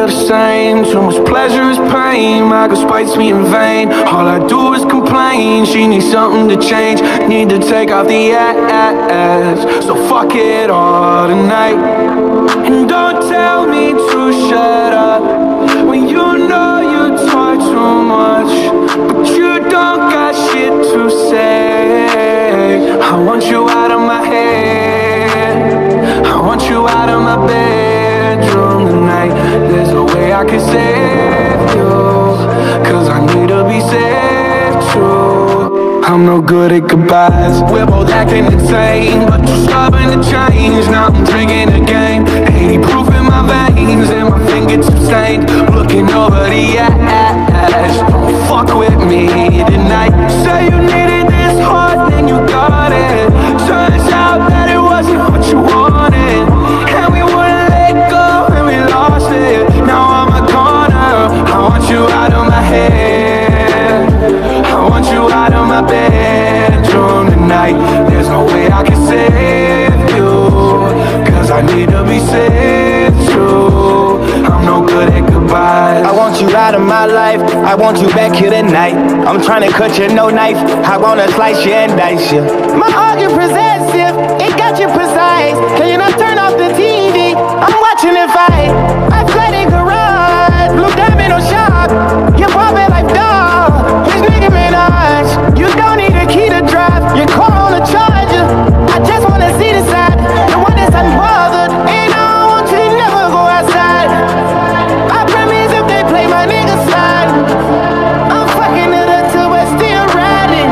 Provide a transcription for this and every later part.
feel the same. Too much pleasure is pain. My girl spites me in vain. All I do is complain. She needs something to change. Need to take off the ass. So fuck it all tonight. And don't tell me to shut up when you know you talk too much, but you don't got shit to say. I want you out of my head. I want you out of my bedroom tonight. There's no way I can save you, cause I need to be saved too. I'm no good at goodbyes. We're both acting insane, but too stubborn to change. Now I'm drinking again, 80 proof in my veins, and my fingertips stained. Looking over the ash. Don't fuck with me tonight. Say you needed this hard, then you got it. Turns out that it wasn't what you wanted, and we wouldn't let go, and we lost it. Now I'm a goner. I want you out of my head. I want you out of my bedroom tonight. There's no way I can save you, cause I need to be saved too. I'm no good at goodbyes. I want you out of my life. I want you back here tonight. I'm trying to cut you, no knife. I wanna slice you and dice you. My heart is possessive, it got you precise. Can you not turn off the TV? I'm watching it fight. Athletic garage, blue diamond or shop. You're popping like dog. His nigga Minaj. You don't need a key to drive. Your car on a charger. I just wanna see the side, the one that's unbothered. And I want you to never go outside. I promise if they play my nigga slide, I'm fucking it up till we're still riding.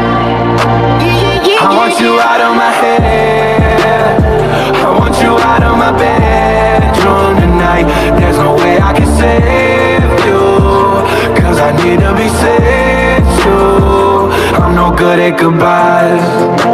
I want you out of my head. I want you out of my bedroom tonight. There's no way I can save you, cause I need to be saved too. I'm no good at goodbyes.